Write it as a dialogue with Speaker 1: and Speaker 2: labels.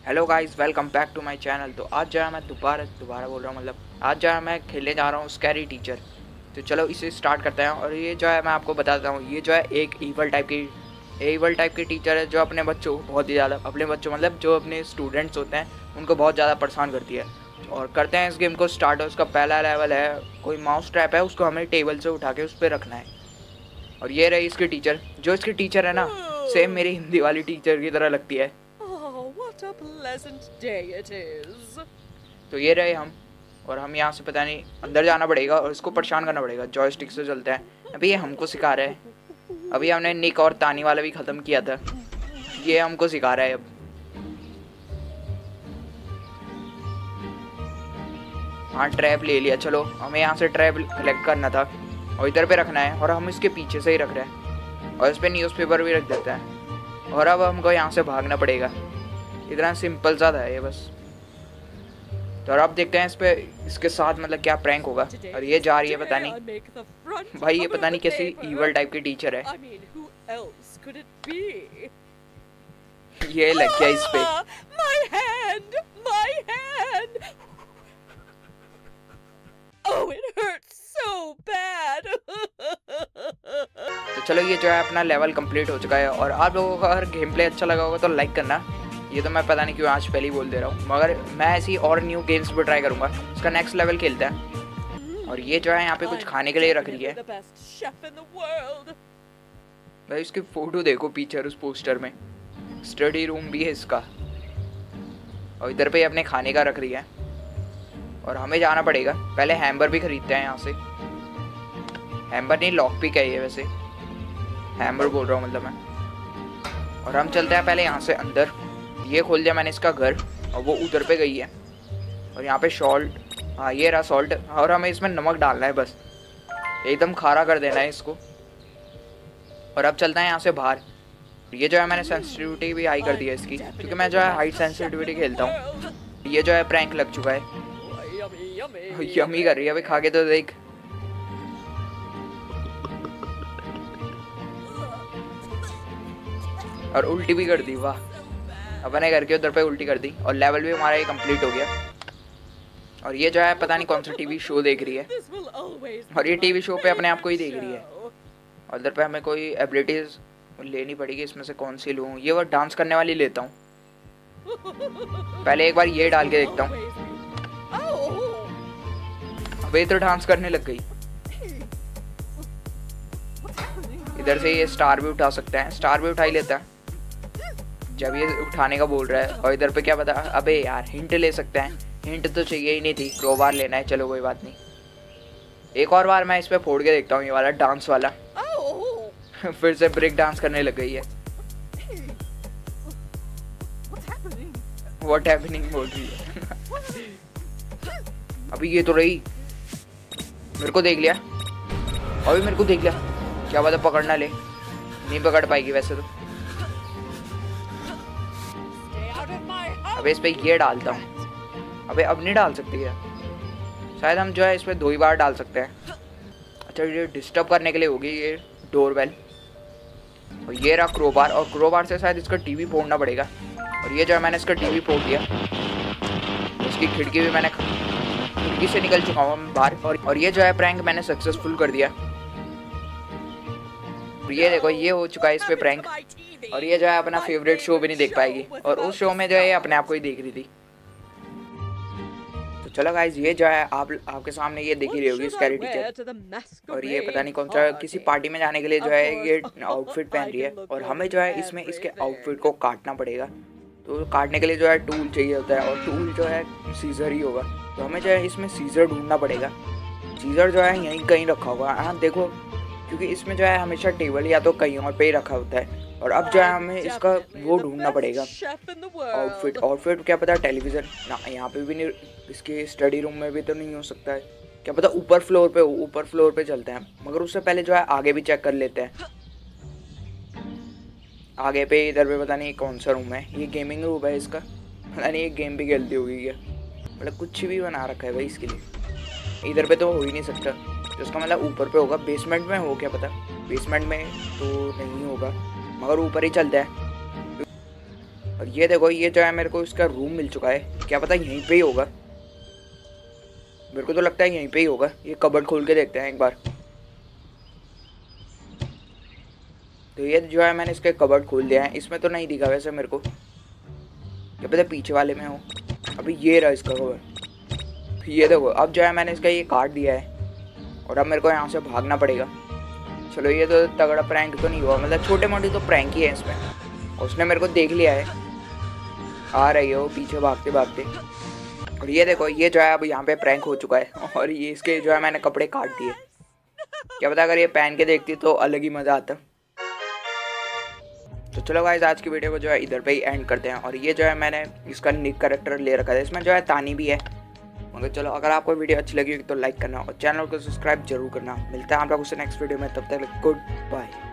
Speaker 1: Hello guys, welcome back to my channel. तो आज जो है मैं दोबारा बोल रहा हूँ, मतलब आज जो है मैं खेलने जा रहा हूँ स्कैरी टीचर। तो चलो इसे स्टार्ट करते हैं। और ये जो है मैं आपको बताता हूँ, ये जो है एक ईवल टाइप की टीचर है जो अपने बच्चों को बहुत ही ज़्यादा, अपने बच्चों मतलब जो अपने स्टूडेंट्स होते हैं उनको बहुत ज़्यादा परेशान करती है। और करते हैं इस गेम को स्टार्ट। उसका पहला लेवल है, कोई माउस ट्रैप है, उसको हमें टेबल से उठा के उस पर रखना है। और ये रही इसकी टीचर। जो इसकी टीचर है ना, सेम मेरी हिंदी वाली टीचर की तरह लगती है।
Speaker 2: What a pleasant day it is.
Speaker 1: तो ये रहे हम, और हम यहाँ से पता नहीं अंदर जाना पड़ेगा और इसको परेशान करना पड़ेगा। जॉयस्टिक से चलते हैं। अभी ये हमको सिखा रहा है। अभी हमने निक और तानी वाला भी ख़त्म किया था, ये हमको सिखा रहा है अब। हाँ, ट्रैप ले लिया। चलो हमें यहाँ से ट्रैप कलेक्ट करना था और इधर पे रखना है, और हम इसके पीछे से ही रख रहे हैं और इस पर न्यूज़पेपर भी रख देते हैं। और अब हमको यहाँ से भागना पड़ेगा। इतना सिंपल सा था ये बस। तो अब देखते हैं इस पे, इसके साथ मतलब क्या प्रैंक होगा। और ये जा रही है पता नहीं भाई, ये पता नहीं कैसी ईवल टाइप की टीचर है। ये लग गया इस पे।
Speaker 2: My hand. Oh, it hurts so bad.
Speaker 1: तो चलो ये जो है अपना लेवल कंप्लीट हो चुका है। और आप लोगों को अगर गेम प्ले अच्छा लगा होगा तो लाइक करना। ये तो मैं पता नहीं क्यों आज पहले ही बोल दे रहा हूँ, मगर मैं ऐसी और न्यू गेम्स भी ट्राई करूँगा। इसका नेक्स्ट लेवल खेलते हैं। और ये जो है यहाँ पे कुछ खाने के लिए रख रही है भाई। इसकी फोटो देखो पीछे उस पोस्टर में। स्टडी रूम भी है इसका, और इधर पे अपने खाने का रख रही है। और हमें जाना पड़ेगा, पहले हैम्बर भी खरीदते हैं यहाँ से। हैम्बर नहीं, लॉक पिक है ये वैसे, हैम्बर बोल रहा हूँ मतलब मैं। और हम चलते हैं पहले यहाँ से अंदर। ये खोल दिया मैंने इसका घर, और वो उधर पे गई है। और यहाँ पे सॉल्ट, हाँ ये रहा सॉल्ट। और हमें इसमें नमक डालना है बस, एकदम खारा कर देना है इसको। और अब चलते हैं यहाँ से बाहर। ये जो है मैंने सेंसिटिविटी भी हाई कर दी है इसकी, क्योंकि मैं जो है हाई सेंसिटिविटी खेलता हूँ। ये जो है प्रैंक लग चुका है। यम्मी कर रही है, अभी खा के तो देख। और उल्टी भी कर दी, वाह। अपने घर के उधर पे उल्टी कर दी। और लेवल भी हमारा ये कंप्लीट हो गया। और ये जो है पता नहीं कौन सा टीवी शो देख रही है, और ये टीवी शो पे अपने आप को ही देख रही है। और इधर पे हमें कोई एबिलिटीज लेनी पड़ेगी, इसमें से कौन सी लूँ। ये वो डांस करने वाली लेता हूँ, पहले एक बार ये डाल के देखता हूँ। अबे तो डांस करने लग गई। इधर से ये स्टार भी उठा सकते हैं, स्टार भी उठा ही लेता है जब ये उठाने का बोल रहा है। और इधर पे क्या पता, अबे यार हिंट ले सकते हैं। हिंट तो चाहिए ही नहीं थी, क्रोबार लेना है। चलो कोई बात नहीं, एक और बार मैं इस पे फोड़ के देखता हूँ ये वाला डांस वाला। फिर से ब्रेक डांस करने लग गई है। व्हाट हैपनिंग बोल रही है। अभी ये तो रही, मेरे को देख लिया, अभी मेरे को देख लिया। क्या पता पकड़ ना ले, नहीं पकड़ पाएगी वैसे तो। अबे इस पे ये डालता हूँ। अबे अब नहीं डाल सकती है शायद, हम जो है इस पे 2 ही बार डाल सकते हैं। अच्छा, ये डिस्टर्ब करने के लिए होगी ये डोरबेल। और ये रहा क्रोबार, और क्रोबार से शायद इसका टीवी फोड़ना पड़ेगा। और ये जो है मैंने इसका टीवी फोड़ दिया। इसकी खिड़की भी मैंने, खिड़की से निकल चुका हूँ बाहर। और ये जो है प्रैंक मैंने सक्सेसफुल कर दिया। ये देखो ये हो चुका है इस पे प्रैंक। और ये जो है अपना फेवरेट शो भी नहीं देख पाएगी, और उस शो में जो है अपने आप को ही देख रही थी। तो चलो गाइज, ये जो है आपके सामने ये दिख ही रही होगी स्कैरी टीचर। और ये पता नहीं कौन सा किसी पार्टी में जाने के लिए जो है ये आउटफिट पहन रही है। और हमें जो है इसमें इसके आउटफिट को काटना पड़ेगा। तो काटने के लिए जो है टूल चाहिए होता है, और टूल जो है सीजर ही होगा। तो हमें जो है इसमें सीजर ढूंढना पड़ेगा। सीजर जो है यहीं कहीं रखा होगा, हाँ देखो, क्योंकि इसमें जो है हमेशा टेबल या तो कहीं और पे ही रखा होता है। और अब जो है हमें इसका वो ढूंढना पड़ेगा, आउटफिट क्या पता टेलीविज़न ना, यहाँ पे भी नहीं, इसके स्टडी रूम में भी तो नहीं हो सकता है। क्या पता ऊपर फ्लोर पे चलते हैं। मगर उससे पहले जो है आगे भी चेक कर लेते हैं। आगे पे इधर पे पता नहीं कौन सा रूम है, ये गेमिंग रूम है इसका। पता नहीं ये गेम भी खेलती होगी क्या, मतलब कुछ भी बना रखा है भाई इसके लिए। इधर पे तो हो ही नहीं सकता, तो इसका मतलब ऊपर पे होगा। बेसमेंट में हो क्या पता, बेसमेंट में तो नहीं होगा, मगर ऊपर ही चलते हैं। और ये देखो, ये जो है मेरे को इसका रूम मिल चुका है। क्या पता यहीं पे ही होगा, मेरे को तो लगता है यहीं पे ही होगा। ये कबर्ड खोल के देखते हैं एक बार। तो ये जो है मैंने इसके कबर्ड खोल दिया है। इसमें तो नहीं दिखा वैसे मेरे को, क्या पता पीछे वाले में हो। अभी ये रहा इसका कबर्ड। ये देखो, अब जो है मैंने इसका ये काट दिया है और अब मेरे को यहाँ से भागना पड़ेगा। चलो, ये तो तगड़ा प्रैंक तो नहीं हुआ, मतलब छोटे मोटे तो प्रैंक ही है इसमें। उसने मेरे को देख लिया है, आ रही है वो पीछे भागते भागते। और ये देखो, ये जो है अब यहाँ पे प्रैंक हो चुका है और ये इसके जो है मैंने कपड़े काट दिए। क्या पता अगर ये पहन के देखती तो अलग ही मज़ा आता। तो चलो गाइस, आज की वीडियो को जो है इधर पे ही एंड करते हैं। और ये जो है मैंने इसका निक कैरेक्टर ले रखा है, इसमें जो है तानी भी है। मगर चलो, अगर आपको वीडियो अच्छी लगी तो लाइक करना और चैनल को सब्सक्राइब जरूर करना। मिलता है आप लोगों से नेक्स्ट वीडियो में, तब तक गुड बाय।